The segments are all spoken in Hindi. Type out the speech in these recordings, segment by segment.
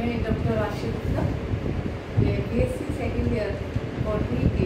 मैं डॉक्टर राजश्री गुप्ता, मैं BSc सेकेंड ईयर बॉटनी के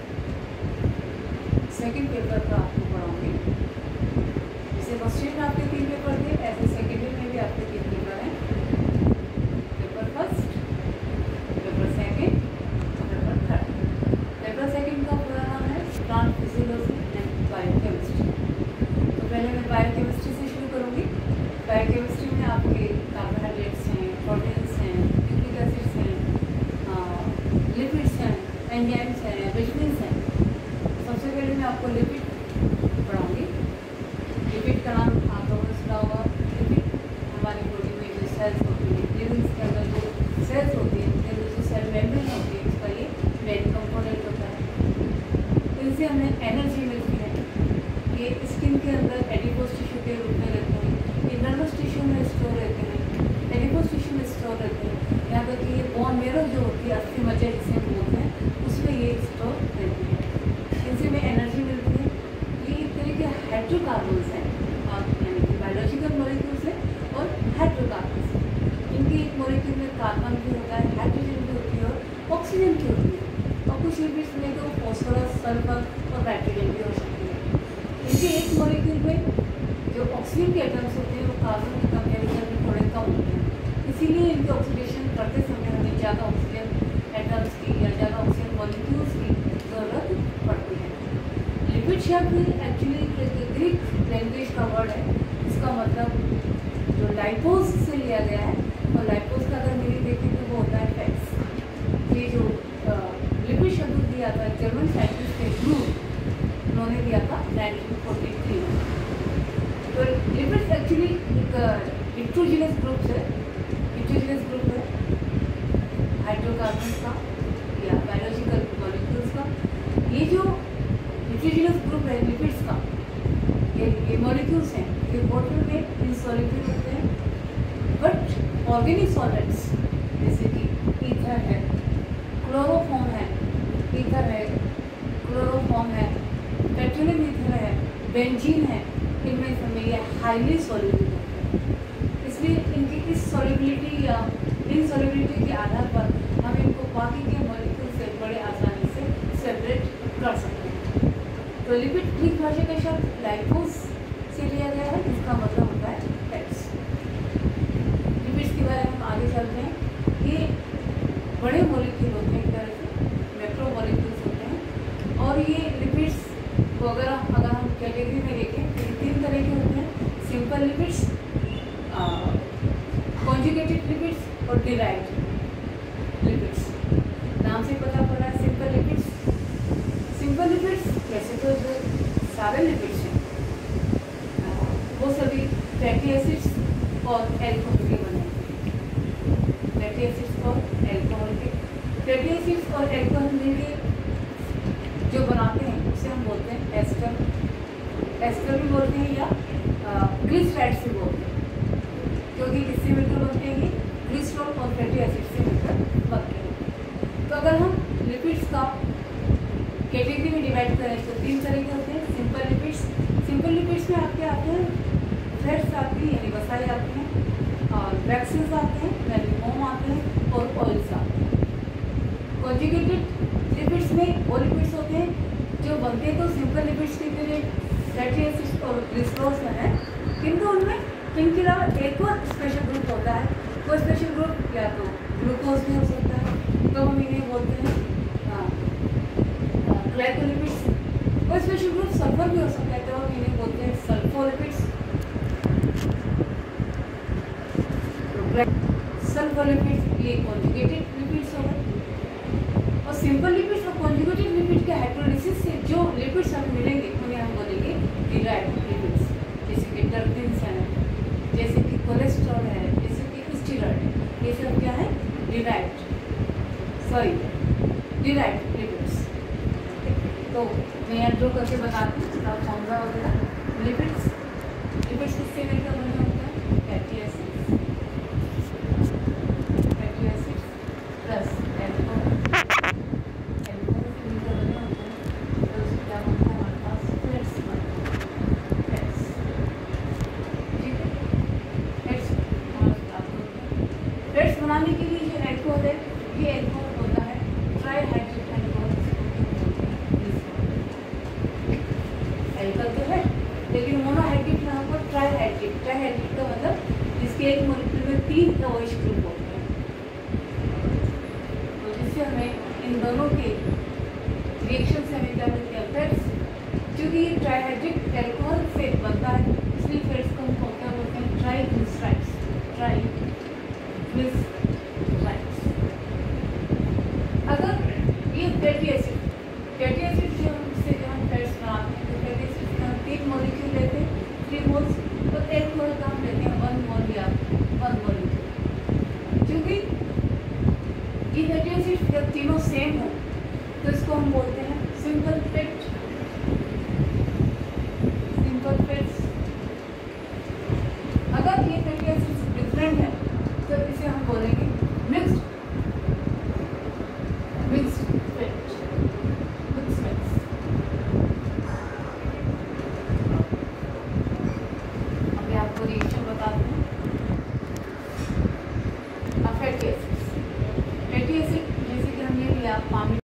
सेकेंड पेपर का आपको पढ़ाऊँगी। जैसे फर्स्ट ईयर में आपके 3 पेपर थे, ऐसे सेकेंड ईयर में भी आपके 3 पेपर हैं। Paper first, paper second, paper third. Paper second का पूरा नाम है प्लांट फिजियोलॉजी एंड बायोकेमिस्ट्री। तो पहले मैं बायोकेमिस्ट्री से शुरू करूँगी। बायोकेमिस्ट्री में आपके कार्बोहाइड्रेट्स हैं, प्रोटीन्स हैं, न्यूक्लिक एसिड्स हैं, लिपिड्स हैं, एंजाइम्स हैं, विटामिन्स हैं। सबसे पहले मैं आपको लिपिड पढ़ाऊँगी। लिपिड का नाम आप लोगों ने सुना होगा। लिपिड हमारी बॉडी में जो सेल्स होती हैं, लिम्स के अंदर जो सेल्स होती हैं, उनके अंदर जो सेल मेम्ब्रेन होती है, उसका ये मेन कंपोनेंट होता है। इनसे हमें एनर्जी मिलती है। ये स्किन के अंदर एडिपोज टिश्यू के रूप में रहते हैं, ये नर्वस टिश्यू में स्टोर रहते हैं, एडिपोज टिश्यू में स्टोर रहते हैं। यहाँ तक कि ये बोन मेरो जो होती है, अस्थि मज्जा जिसे हम बोलते हैं, उसमें ये स्टोर रहती है। इनसे हमें एनर्जी मिलती है। ये एक तरह के हाइड्रोकार्बन्स हैं, यानी कि बायोलॉजिकल मॉलिक्यूल्स हैं और हाइड्रोकार्बन्स हैं। इनके एक मॉलिक्यूल में कार्बन भी होता है, हाइड्रोजन भी होती है और ऑक्सीजन भी होती है। और कुछ लिपिड्स में तो फॉस्फोरस, सल्फर और नाइट्रोजन भी हो सकती है। इनके एक मॉलिक्यूल में जो ऑक्सीजन के एटम्स होते हैं वो कार्बन के कंपेरिजन में थोड़े कम होते हैं। इसीलिए इनके ऑक्सीडेशन करते समय हमें ज़्यादा ऑक्सीजन एटम्स की या ज़्यादा ऑक्सीजन मॉलिक्यूल्स की ज़रूरत पड़ती है। लिपिड शब्द एक्चुअली ग्रीक लैंग्वेज का वर्ड है। इसका मतलब जो लाइपोज से लिया गया है, और लाइपोज का अगर मीनिंग देखें तो वो होता है फैट्स। ये जो लिपिड शब्द दिया था जर्मन साइंटिस्ट के ग्रुप, उन्होंने दिया था 1943 में। तो लिपिड्स एक्चुअली एक इलेक्ट्रोजिनस ग्रुप है, हाइड्रोकार्बन का या बायोलॉजिकल मॉलिक्यूल्स का। ये जो इलेक्ट्रोजिनस ग्रुप है लिपिड्स का, ये मॉलिक्यूल्स हैं, ये वाटर में इनसॉल्युबल होते हैं। बट ऑर्गेनिक सॉल्वेंट्स जैसे कि ईथर है, क्लोरोफॉर्म है, ईथर है, क्लोरोफॉर्म है, पेट्रोलियम ईथर है, बेंजीन है, इनमें से ये हाईली सॉल्युबल होते हैं। इसलिए इनकी इस सॉल्युबिलिटी या इनसॉल्युबिलिटी के आधार पर हम इनको बाकी के मॉलिक्यूल से बड़े आसानी से सेपरेट कर सकते हैं। तो लिपिड ग्रीक भाषा का शब्द लाइपोज से लिया गया है, जिसका मतलब होता है फैट्स। लिपिड्स के बारे में हम आगे चलते हैं। ये बड़े मॉलिक्यूल होते हैं, एक तरह से मैक्रो मॉलिक्यूल्स होते हैं। और ये लिपिड्स को अगर हम कैटेगरी में देखें तो 3 तरह के होते हैं: सिंपल लिपिड्स, कॉन्जुगेटेड लिपिड्स और डिराइव्ड लिपिड्स। नाम से पता पड़ रहा है सिंपल लिपिड्स। सिंपल लिपिड्स वैसे तो जो सारे लिपिड्स हैं वो सभी फैटी एसिड्स और एल्कोहल के बने हैं। फैटी एसिड्स और एल्कोहल के, फैटी एसिड्स और एल्कोहल मिलके जो बनाते हैं उसे हम बोलते हैं एस्टर। एस्टर भी बोलते हैं या ग्लिसराइड से बोलते हैं, क्योंकि किससे मिलकर बनते हैं? ये ग्लिसरॉल और फैटी एसिड से मिलकर बनते हैं। तो अगर हम लिपिड्स का कैटेगरी में डिवाइड करें तो 3 तरह के होते हैं। सिंपल लिपिड्स, सिंपल लिपिड्स में आपके आते हैं फैट्स आते हैं यानी वसाएं आते हैं, और वैक्सीन्स आते हैं यानी मोम आते हैं, और ऑयल्स आते हैं। कॉन्जुगेटेड लिपिड्स में वो लिपिड्स होते हैं जो बनते तो सिंपल लिपिड्स की तरह फैटी एसिड्स और ग्लिसरॉल से हैं, किंतु उनमें इनके अलावा एक और स्पेशल ग्रुप होता है। वो स्पेशल ग्रुप या तो ग्लूकोज भी हो सकता है, तो हम इन्हें बोलते हैं ग्लाइकोलिपिड्स। वो स्पेशल ग्रुप सल्फर भी हो सकता है, तो हम इन्हें बोलते हैं सल्फोलिपिड्स। सल्फोलिपिड्स ये कॉन्जुगेटेड लिपिड्स हो गए। और सिंपल लिपिड्स और कॉन्जुगेटेड लिपिड के हाइड्रोलिसिस से जो लिपिड्स हमें मिलेंगे उन्हें हम बोलेंगे डिराइव्ड लिपिड्स। जैसे कि टर्पिन्स हैं, जैसे कि कोलेस्ट्रॉल है, जैसे कि स्टीरॉइड है, ये सब क्या है? Derived lipids. तो मैं यहाँ ड्रॉ करके बताती हूँ फॉर्मूला वगैरह। लिपिड्स किससे मिलकर बने होते हैं? फैटी एसिड्स प्लस एल्कोहल से मिलकर बने होते हैं। तो उससे क्या बनता है? हमारे पास फैट्स बनते हैं। फैट्स, ठीक है। फैट्स बनाने के इसके एक मॉलिक्यूल में 3 OH ग्रुप होते हैं, तो जिससे हमें इन दोनों के रिएक्शन से हमें क्या मिलते हैं, फेट्स। क्योंकि ये ट्राइहाइड्रिक एल्कोहल से बनता है, इसलिए फेट्स को हम क्या बोलते हैं, ट्राइग्लिसराइड्स। अगर ये फैटी एसिड जो हमसे जो हम फेट्स बनाते हैं, तो फैटी एसिड के हम 3 मॉलिक्यूल लेते हैं, 3 मोल्स, तो एल्कोहल का हम लेते हैं 1 मोल या 1 मॉलिक्यूल। क्योंकि ये फैटी एसिड जब तीनों सेम हो तो इसको हम बोलते हैं सिंपल फेट्स। अगर ये फैटी एसिड डिफरेंट है तो इसे हम बोलेंगे मिक्स्ड फेट।